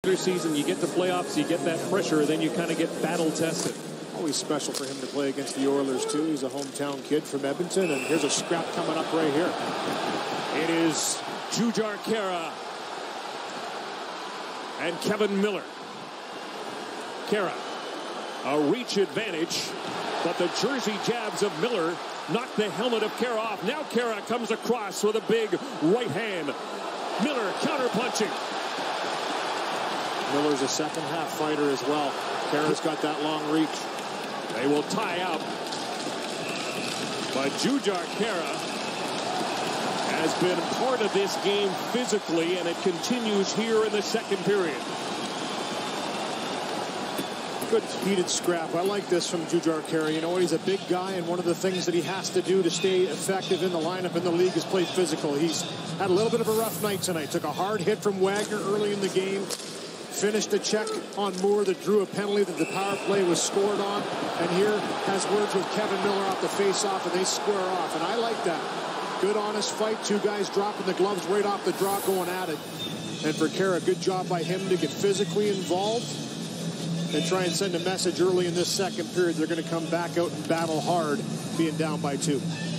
season, you get the playoffs, you get that pressure, then you kind of get battle tested. Always special for him to play against the Oilers, too. He's a hometown kid from Edmonton, and here's a scrap coming up right here. It is Jujhar Khaira and Kevan Miller. Khaira, a reach advantage, but the jersey jabs of Miller knocked the helmet of Khaira off. Now Khaira comes across with a big right hand. Miller counterpunching. Miller's a second-half fighter as well. Khaira's got that long reach. They will tie up. But Jujhar Khaira has been part of this game physically, and it continues here in the second period. Good heated scrap. I like this from Jujhar Khaira. You know, he's a big guy, and one of the things that he has to do to stay effective in the lineup in the league is play physical. He's had a little bit of a rough night tonight. Took a hard hit from Wagner early in the game. Finished a check on Moore that drew a penalty that the power play was scored on. And here has words with Kevan Miller off the face-off, and they square off. And I like that. Good, honest fight. Two guys dropping the gloves right off the draw, going at it. And for Khaira, good job by him to get physically involved and try and send a message early in this second period. They're going to come back out and battle hard, being down by 2.